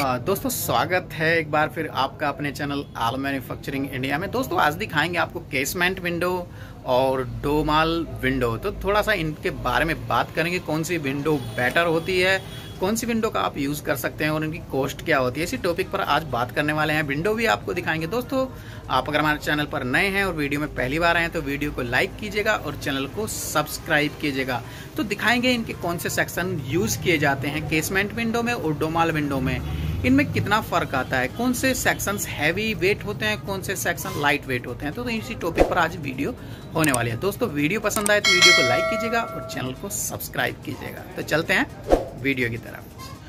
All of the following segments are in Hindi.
दोस्तों स्वागत है एक बार फिर आपका अपने चैनल आल मैन्युफैक्चरिंग इंडिया में। दोस्तों आज दिखाएंगे आपको केसमेंट विंडो और डोमाल विंडो। तो थोड़ा सा इनके बारे में बात करेंगे, कौन सी विंडो बेटर होती है, कौन सी विंडो का आप यूज़ कर सकते हैं और इनकी कॉस्ट क्या होती है। इसी टॉपिक पर आज बात करने वाले हैं। विंडो भी आपको दिखाएंगे। दोस्तों आप अगर हमारे चैनल पर नए हैं और वीडियो में पहली बार आए हैं तो वीडियो को लाइक कीजिएगा और चैनल को सब्सक्राइब कीजिएगा। तो दिखाएंगे इनके कौन से सेक्शन यूज़ किए जाते हैं केसमेंट विंडो में और डोमाल विंडो में, इनमें कितना फ़र्क आता है, कौन से सेक्शंस हैवी वेट होते हैं, कौन से सेक्शन लाइट वेट होते हैं। तो इसी टॉपिक पर आज वीडियो होने वाली है। दोस्तों वीडियो पसंद आए तो वीडियो को लाइक कीजिएगा और चैनल को सब्सक्राइब कीजिएगा। तो चलते हैं वीडियो की तरफ।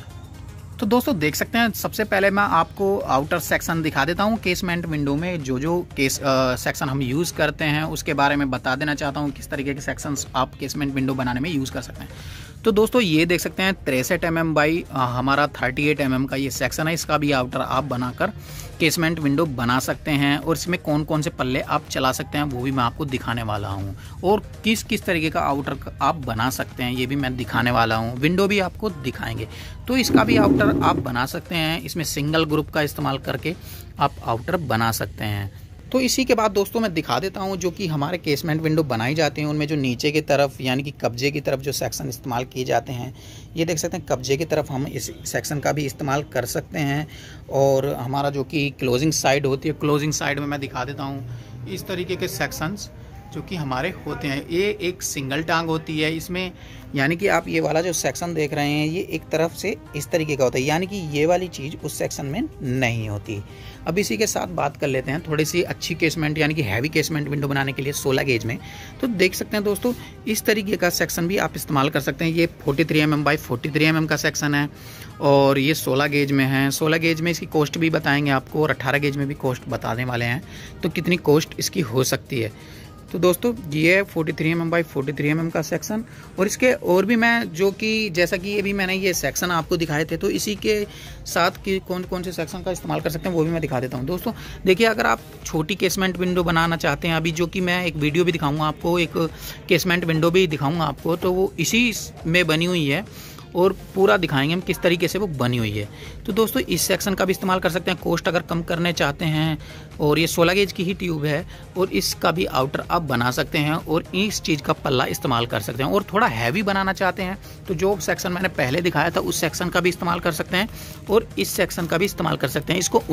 तो दोस्तों देख सकते हैं, सबसे पहले मैं आपको आउटर सेक्शन दिखा देता हूं। केसमेंट विंडो में जो केस सेक्शन हम यूज़ करते हैं उसके बारे में बता देना चाहता हूं, किस तरीके के सेक्शंस आप केसमेंट विंडो बनाने में यूज़ कर सकते हैं। तो दोस्तों ये देख सकते हैं 63 mm बाई हमारा 38 mm का ये सेक्शन है। इसका भी आउटर आप बनाकर केसमेंट विंडो बना सकते हैं और इसमें कौन कौन से पल्ले आप चला सकते हैं वो भी मैं आपको दिखाने वाला हूं, और किस किस तरीके का आउटर आप बना सकते हैं ये भी मैं दिखाने वाला हूं। विंडो भी आपको दिखाएंगे। तो इसका भी आउटर आप बना सकते हैं। इसमें सिंगल ग्रुप का इस्तेमाल करके आप आउटर बना सकते हैं। तो इसी के बाद दोस्तों मैं दिखा देता हूं जो कि हमारे केसमेंट विंडो बनाई जाती हैं उनमें जो नीचे की तरफ यानी कि कब्जे की तरफ जो सेक्शन इस्तेमाल किए जाते हैं, ये देख सकते हैं कब्जे की तरफ हम इस सेक्शन का भी इस्तेमाल कर सकते हैं। और हमारा जो कि क्लोजिंग साइड होती है, क्लोजिंग साइड में मैं दिखा देता हूँ इस तरीके के सेक्शंस जो कि हमारे होते हैं। ये एक सिंगल टांग होती है इसमें, यानी कि आप ये वाला जो सेक्शन देख रहे हैं ये एक तरफ से इस तरीके का होता है, यानी कि ये वाली चीज़ उस सेक्शन में नहीं होती। अब इसी के साथ बात कर लेते हैं थोड़ी सी अच्छी केसमेंट यानी कि हैवी केसमेंट विंडो बनाने के लिए 16 गेज में। तो देख सकते हैं दोस्तों इस तरीके का सेक्शन भी आप इस्तेमाल कर सकते हैं। ये 43 mm बाई 43 mm का सेक्शन है और ये 16 गेज में है। 16 गेज में इसकी कॉस्ट भी बताएंगे आपको और 18 गेज में भी कॉस्ट बताने वाले हैं, तो कितनी कॉस्ट इसकी हो सकती है। तो दोस्तों ये 43 mm बाई 43 mm का सेक्शन, और इसके और भी मैं जो कि जैसा कि ये भी मैंने ये सेक्शन आपको दिखाए थे, तो इसी के साथ कि कौन कौन से सेक्शन का इस्तेमाल कर सकते हैं वो भी मैं दिखा देता हूँ। दोस्तों देखिए, अगर आप छोटी केसमेंट विंडो बनाना चाहते हैं, अभी जो कि मैं एक वीडियो भी दिखाऊंगा आपको, एक केसमेंट विंडो भी दिखाऊंगा आपको, तो वो इसी में बनी हुई है और पूरा दिखाएंगे हम किस तरीके से वो बनी हुई है। तो दोस्तों इस सेक्शन का भी इस्तेमाल कर सकते हैं कॉस्ट अगर कम करने चाहते हैं। और ये 16 गेज की ही ट्यूब है और इसका भी आउटर आप बना सकते हैं और इस चीज़ का पल्ला इस्तेमाल कर सकते हैं। और थोड़ा हैवी बनाना चाहते हैं तो जो सेक्शन मैंने पहले दिखाया था उस सेक्शन का भी इस्तेमाल कर सकते हैं और इस सेक्शन का भी इस्तेमाल कर सकते हैं। इसको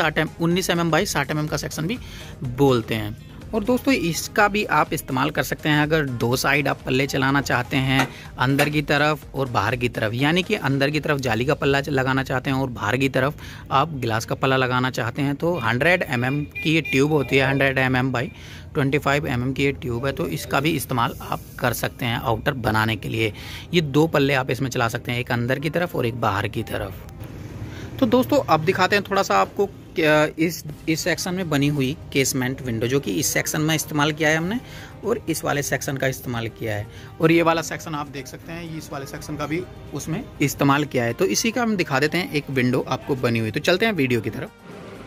19 mm बाई 60 mm का सेक्शन भी बोलते हैं। और दोस्तों इसका भी आप इस्तेमाल कर सकते हैं अगर दो साइड आप पल्ले चलाना चाहते हैं, अंदर की तरफ और बाहर की तरफ, यानी कि अंदर की तरफ जाली का पल्ला लगाना चाहते हैं और बाहर की तरफ आप गिलास का पल्ला लगाना चाहते हैं। तो 100 mm की ये ट्यूब होती है, 100 mm बाई 25 mm की ये ट्यूब है, तो इसका भी इस्तेमाल आप कर सकते हैं आउटर बनाने के लिए। ये दो पल्ले आप इसमें चला सकते हैं, एक अंदर की तरफ और एक बाहर की तरफ। तो दोस्तों अब दिखाते हैं थोड़ा सा आपको इस सेक्शन में बनी हुई केसमेंट विंडो, जो कि इस सेक्शन में इस्तेमाल किया है हमने और इस वाले सेक्शन का इस्तेमाल किया है। और ये वाला सेक्शन आप देख सकते हैं, इस वाले सेक्शन का भी उसमें इस्तेमाल किया है। तो इसी का हम दिखा देते हैं एक विंडो आपको बनी हुई। तो चलते हैं वीडियो की तरफ।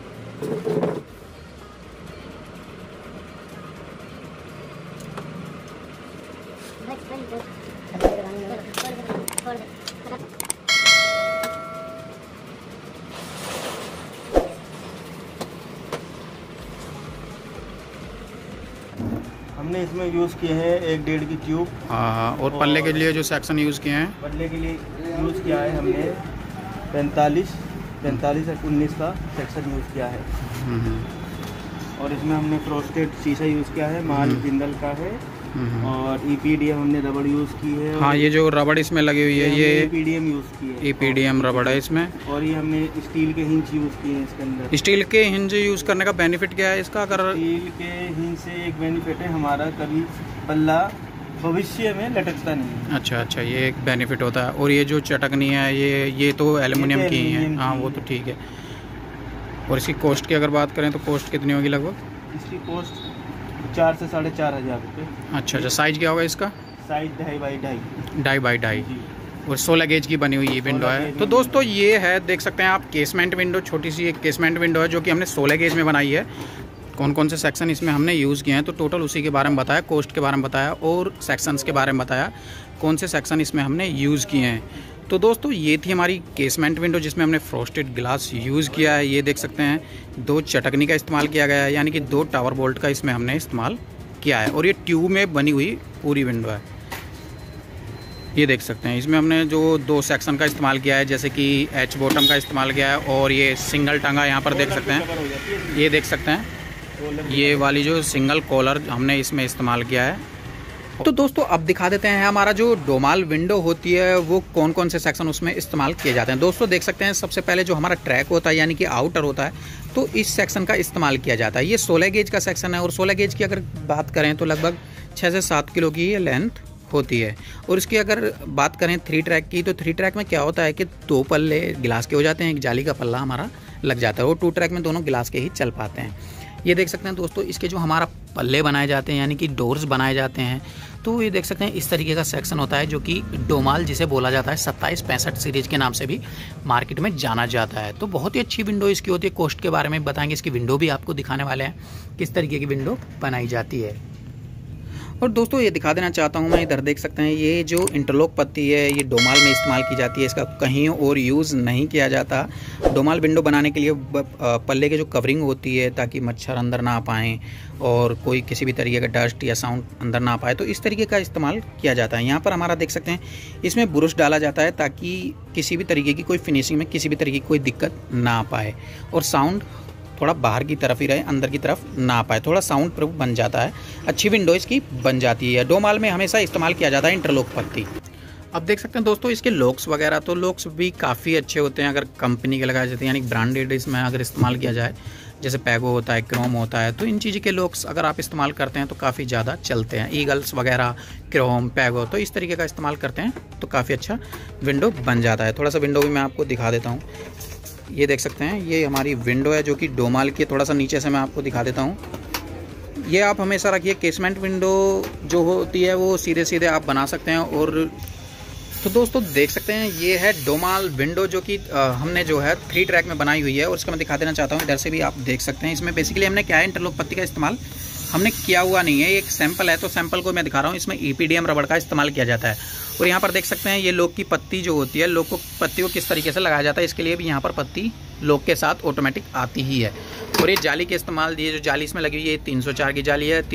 हमने इसमें यूज़ किए हैं 1.5 की ट्यूब। हाँ, और पल्ले के लिए जो सेक्शन यूज़ किए हैं, पल्ले के लिए यूज़ किया है हमने 45 और 19 का सेक्शन यूज़ किया है। और इसमें हमने फ्रोस्टेड शीशा यूज़ किया है, माल जिंदल का है। और EPDM हमने रबड़ यूज़ की है। हाँ, ये जो रबड़ इसमें लगी हुई है ये EPDM यूज़ की है, EPDM रबड़ है इसमें। और ये हमने स्टील के हिंज यूज़ किए हैं इसके अंदर। स्टील के हिंज यूज़ करने का बेनिफिट क्या है इसका? अगर स्टील के हिंज से एक बेनिफिट है, हमारा कभी पल्ला भविष्य में लटकता नहीं है। अच्छा, ये एक बेनिफिट होता है। और ये जो चटकनी है ये तो एल्युमिनियम की ही है। हाँ, वो तो ठीक है। और इसकी कॉस्ट की अगर बात करें तो कॉस्ट कितनी होगी लगभग? इसकी कॉस्ट 4 से 4.5 हज़ार रुपये। अच्छा, साइज़ क्या होगा इसका? साइज 2.5 बाई 2.5 और 16 गेज की बनी हुई ये विंडो है। तो दोस्तों ये है, देख सकते हैं आप केसमेंट विंडो, छोटी सी एक केसमेंट विंडो है जो कि हमने 16 गेज में बनाई है। कौन कौन से सेक्शन इसमें हमने यूज़ किए हैं तो टोटल उसी के बारे में बताया, कॉस्ट के बारे में बताया और सेक्शंस के बारे में बताया, कौन से सेक्शन इसमें हमने यूज़ किए हैं। तो दोस्तों ये थी हमारी केसमेंट विंडो जिसमें हमने फ्रोस्टेड ग्लास यूज़ किया है। ये देख सकते हैं 2 चटकनी का इस्तेमाल किया गया है, यानी कि 2 टावर बोल्ट का इसमें हमने इस्तेमाल किया है। और ये ट्यूब में बनी हुई पूरी विंडो है, ये देख सकते हैं। इसमें हमने जो 2 सेक्शन का इस्तेमाल किया है, जैसे कि एच बॉटम का इस्तेमाल किया है और ये सिंगल टंगा यहाँ पर देख सकते हैं, ये देख सकते हैं ये वाली जो सिंगल कॉलर हमने इसमें इस्तेमाल किया है। तो दोस्तों अब दिखा देते हैं हमारा जो डोमाल विंडो होती है वो कौन कौन से सेक्शन उसमें इस्तेमाल किए जाते हैं। दोस्तों देख सकते हैं सबसे पहले जो हमारा ट्रैक होता है यानी कि आउटर होता है, तो इस सेक्शन का इस्तेमाल किया जाता है। ये 16 गेज का सेक्शन है और 16 गेज की अगर बात करें तो लगभग 6 से 7 किलो की ये लेंथ होती है। और इसकी अगर बात करें 3 ट्रैक की, तो 3 ट्रैक में क्या होता है कि 2 पल्ले गिलास के हो जाते हैं, एक जाली का पल्ला हमारा लग जाता है और 2 ट्रैक में दोनों गिलास के ही चल पाते हैं। ये देख सकते हैं दोस्तों इसके जो हमारा पल्ले बनाए जाते हैं यानी कि डोर्स बनाए जाते हैं, तो ये देख सकते हैं इस तरीके का सेक्शन होता है जो कि डोमाल जिसे बोला जाता है 2765 सीरीज के नाम से भी मार्केट में जाना जाता है। तो बहुत ही अच्छी विंडो इसकी होती है। कॉस्ट के बारे में बताएंगे, इसकी विंडो भी आपको दिखाने वाले हैं किस तरीके की विंडो बनाई जाती है। और दोस्तों ये दिखा देना चाहता हूँ मैं, इधर देख सकते हैं ये जो इंटरलॉक पत्ती है ये डोमाल में इस्तेमाल की जाती है, इसका कहीं और यूज़ नहीं किया जाता। डोमाल विंडो बनाने के लिए पल्ले की जो कवरिंग होती है ताकि मच्छर अंदर ना आ पाएँ और कोई किसी भी तरीके का डस्ट या साउंड अंदर ना आ पाए, तो इस तरीके का इस्तेमाल किया जाता है। यहाँ पर हमारा देख सकते हैं इसमें ब्रश डाला जाता है ताकि किसी भी तरीके की कोई फिनिशिंग में किसी भी तरीके की कोई दिक्कत ना आ पाए और साउंड थोड़ा बाहर की तरफ ही रहे, अंदर की तरफ ना पाए, थोड़ा साउंड प्रूफ बन जाता है, अच्छी विंडो इसकी बन जाती है। डोमाल में हमेशा इस्तेमाल किया जाता है इंटरलॉक पत्ती। अब देख सकते हैं दोस्तों इसके लॉक्स वगैरह, तो लॉक्स भी काफ़ी अच्छे होते हैं अगर कंपनी के लगाए जाते हैं, यानी ब्रांडेड इसमें अगर इस्तेमाल किया जाए, जैसे पैगो होता है, क्रोम होता है, तो इन चीज़ों के लॉक्स अगर आप इस्तेमाल करते हैं तो काफ़ी ज़्यादा चलते हैं। ईगल्स वगैरह, क्रोम, पैगो, तो इस तरीके का इस्तेमाल करते हैं तो काफ़ी अच्छा विंडो बन जाता है। थोड़ा सा विंडो भी मैं आपको दिखा देता हूँ। ये देख सकते हैं ये हमारी विंडो है जो कि डोमाल की, थोड़ा सा नीचे से मैं आपको दिखा देता हूँ। ये आप हमेशा रखिए, केसमेंट विंडो जो होती है वो सीधे सीधे आप बना सकते हैं। और तो दोस्तों देख सकते हैं ये है डोमाल विंडो जो कि हमने जो है 3 ट्रैक में बनाई हुई है और इसका मैं दिखा देना चाहता हूँ। इधर से भी आप देख सकते हैं इसमें बेसिकली हमने क्या है, इंटरलॉक पत्ती का इस्तेमाल हमने किया हुआ नहीं है, एक सैंपल है तो सैंपल को मैं दिखा रहा हूँ। इसमें EPDM रबड़ का इस्तेमाल किया जाता है और यहाँ पर देख सकते हैं ये लॉक की पत्ती जो होती है, लॉक को पत्ती को किस तरीके से लगाया जाता है, इसके लिए भी यहाँ पर पत्ती लॉक के साथ ऑटोमेटिक आती ही है। और ये जाली के इस्तेमाल, ये जो जाली इसमें लगी हुई है 304 की जाली है,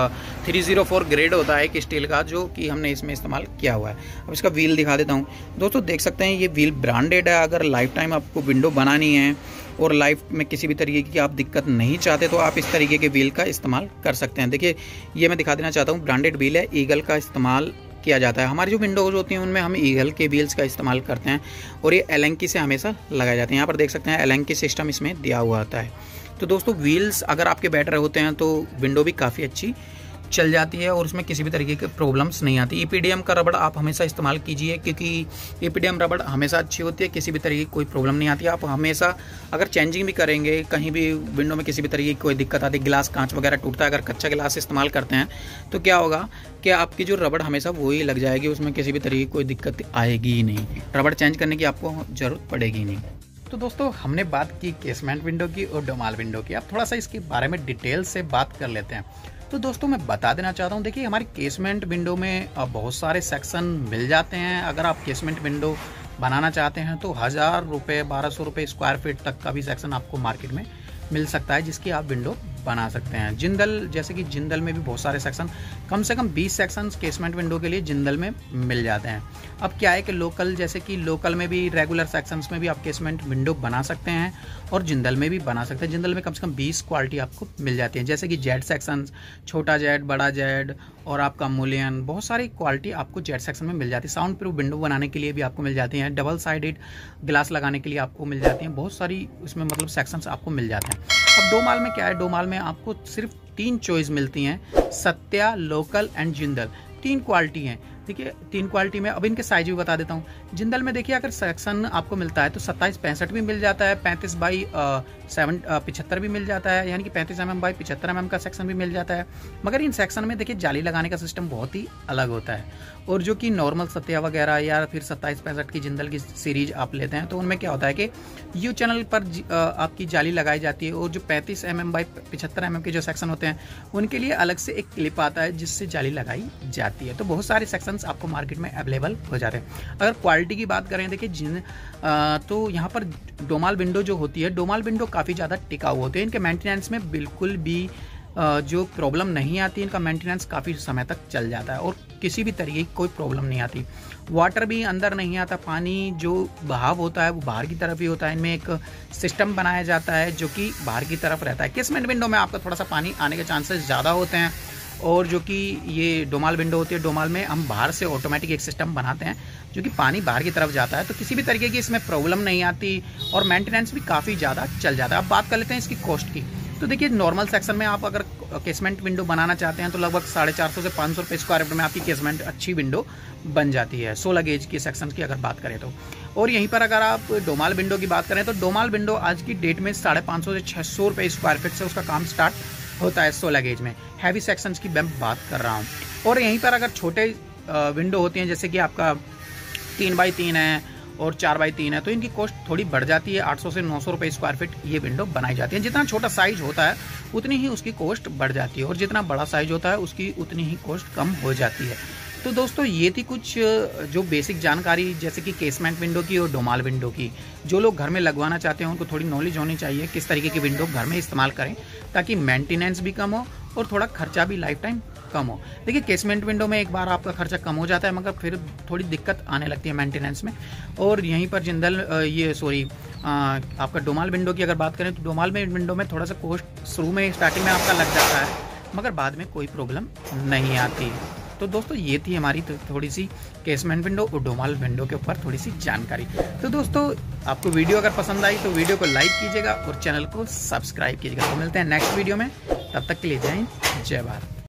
304 ग्रेड होता है एक स्टील का जो कि हमने इसमें इस्तेमाल किया हुआ है। अब इसका व्हील दिखा देता हूँ। दोस्तों देख सकते हैं ये व्हील ब्रांडेड है। अगर लाइफ टाइम आपको विंडो बनानी है और लाइफ में किसी भी तरीके की आप दिक्कत नहीं चाहते तो आप इस तरीके के व्हील का इस्तेमाल कर सकते हैं। देखिए ये मैं दिखा देना चाहता हूँ, ब्रांडेड व्हील है, ईगल का इस्तेमाल किया जाता है। हमारी जो विंडोज़ होती हैं उनमें हम ईगल के व्हील्स का इस्तेमाल करते हैं और ये एलेंकी से हमेशा लगाए जाते हैं। यहाँ पर देख सकते हैं एलेंकी सिस्टम इसमें दिया हुआ होता है। तो दोस्तों व्हील्स अगर आपके बेटर होते हैं तो विंडो भी काफ़ी अच्छी चल जाती है और उसमें किसी भी तरीके के प्रॉब्लम्स नहीं आती। EPDM का रबड़ आप हमेशा इस्तेमाल कीजिए क्योंकि EPDM रबड़ हमेशा अच्छी होती है, किसी भी तरीके की कोई प्रॉब्लम नहीं आती। आप हमेशा अगर चेंजिंग भी करेंगे, कहीं भी विंडो में किसी भी तरीके की कोई दिक्कत आती है, गिलास कांच वगैरह टूटता है, अगर कच्चा गिलास इस्तेमाल करते हैं तो क्या होगा कि आपकी जो रबड़ हमेशा वही लग जाएगी, उसमें किसी भी तरीके की कोई दिक्कत आएगी ही नहीं, रबड़ चेंज करने की आपको ज़रूरत पड़ेगी नहीं। तो दोस्तों हमने बात की केसमेंट विंडो की और डोमाल विंडो की, अब थोड़ा सा इसके बारे में डिटेल से बात कर लेते हैं। तो दोस्तों मैं बता देना चाहता हूँ, देखिए हमारी केसमेंट विंडो में बहुत सारे सेक्शन मिल जाते हैं। अगर आप केसमेंट विंडो बनाना चाहते हैं तो 1000 रुपये 1200 रुपये स्क्वायर फीट तक का भी सेक्शन आपको मार्केट में मिल सकता है जिसकी आप विंडो बना सकते हैं। जिंदल, जैसे कि जिंदल में भी बहुत सारे सेक्शन, कम से कम 20 सेक्शन केसमेंट विंडो के लिए जिंदल में मिल जाते हैं। अब क्या है कि लोकल, जैसे कि लोकल में भी रेगुलर सेक्शंस में भी आप केसमेंट विंडो बना सकते हैं और जिंदल में भी बना सकते हैं। जिंदल में कम से कम 20 क्वालिटी आपको मिल जाती है, जैसे कि जेड सेक्शन, छोटा जेड, बड़ा जेड और आपका मूलियन, बहुत सारी क्वालिटी आपको जेड सेक्शन में मिल जाती है। साउंड प्रूफ विंडो बनाने के लिए भी आपको मिल जाती हैं, डबल साइडेड ग्लास लगाने के लिए आपको मिल जाती हैं, बहुत सारी उसमें मतलब सेक्शंस आपको मिल जाते हैं। अब डोमाल में क्या है, डोमाल में आपको सिर्फ 3 चॉइस मिलती हैं, Satya, local and Jindal, 3 quality हैं। देखिए 3 क्वालिटी में अब इनके साइज भी बता देता हूँ। जिंदल में देखिए अगर सेक्शन आपको मिलता है तो 2765 भी मिल जाता है, 35 बाई 75 भी मिल जाता है, यानी कि 35 mm बाई 75 mm का सेक्शन भी मिल जाता है। मगर इन सेक्शन में देखिए जाली लगाने का सिस्टम बहुत ही अलग होता है और जो कि नॉर्मल सत्या वगैरह या फिर 2765 की जिंदल की सीरीज आप लेते हैं तो उनमें क्या होता है कि यू चैनल पर आपकी जाली लगाई जाती है, और जो 35 mm बाई 75 mm के जो सेक्शन होते हैं उनके लिए अलग से एक क्लिप आता है जिससे जाली लगाई जाती है। तो बहुत सारे सेक्शंस आपको मार्केट में अवेलेबल हो जाते हैं। अगर क्वालिटी की बात करें देखिए तो यहाँ पर डोमाल विंडो जो होती है, डोमाल विंडो काफ़ी ज़्यादा टिकाऊ होते हैं। इनके मेंटेनेंस में बिल्कुल भी जो प्रॉब्लम नहीं आती, इनका मेंटेनेंस काफ़ी समय तक चल जाता है और किसी भी तरीके की कोई प्रॉब्लम नहीं आती। वाटर भी अंदर नहीं आता, पानी जो बहाव होता है वो बाहर की तरफ ही होता है। इनमें एक सिस्टम बनाया जाता है जो कि बाहर की तरफ रहता है। केसमेंट विंडो में आपका थोड़ा सा पानी आने के चांसेस ज़्यादा होते हैं, और जो कि ये डोमाल विंडो होती है, डोमाल में हम बाहर से ऑटोमेटिक एक सिस्टम बनाते हैं जो कि पानी बाहर की तरफ जाता है, तो किसी भी तरीके की इसमें प्रॉब्लम नहीं आती और मेंटेनेंस भी काफ़ी ज़्यादा चल जाता है। अब बात कर लेते हैं इसकी कॉस्ट की। तो देखिए नॉर्मल सेक्शन में आप अगर केसमेंट विंडो बनाना चाहते हैं तो लगभग 450 से 500 रुपये स्क्वायर फीट में आपकी केसमेंट अच्छी विंडो बन जाती है 16 गेज की सेक्शन की अगर बात करें तो। और यहीं पर अगर आप डोमाल विंडो की बात करें तो डोमाल विंडो आज की डेट में 550 से 600 रुपये स्क्वायर फीट से उसका काम स्टार्ट होता है 16 गेज में। हैवी सेक्शंस की मैं बात कर रहा हूँ। और यहीं पर अगर छोटे विंडो होती हैं जैसे कि आपका 3x3 है और 4x3 है तो इनकी कॉस्ट थोड़ी बढ़ जाती है, 800 से 900 रुपये स्क्वायर फीट ये विंडो बनाई जाती है। जितना छोटा साइज होता है उतनी ही उसकी कॉस्ट बढ़ जाती है, और जितना बड़ा साइज होता है उसकी उतनी ही कॉस्ट कम हो जाती है। तो दोस्तों ये थी कुछ जो बेसिक जानकारी जैसे कि केसमेंट विंडो की और डोमाल विंडो की। जो लोग घर में लगवाना चाहते हैं उनको थोड़ी नॉलेज होनी चाहिए किस तरीके की विंडो घर में इस्तेमाल करें ताकि मेंटेनेंस भी कम हो और थोड़ा खर्चा भी लाइफ टाइम कम हो। देखिए केसमेंट विंडो में एक बार आपका खर्चा कम हो जाता है मगर फिर थोड़ी दिक्कत आने लगती है मेंटेनेंस में। और यहीं पर जिंदल आपका डोमाल विंडो की अगर बात करें तो डोमाल में विंडो में थोड़ा सा कॉस्ट शुरू में स्टार्टिंग में आपका लग जाता है मगर बाद में कोई प्रॉब्लम नहीं आती। तो दोस्तों ये थी हमारी थोड़ी सी केसमेंट विंडो और डोमाल विंडो के ऊपर थोड़ी सी जानकारी। तो दोस्तों आपको वीडियो अगर पसंद आई तो वीडियो को लाइक कीजिएगा और चैनल को सब्सक्राइब कीजिएगा। तो मिलते हैं नेक्स्ट वीडियो में, तब तक के लिए जय हिंद जय भारत।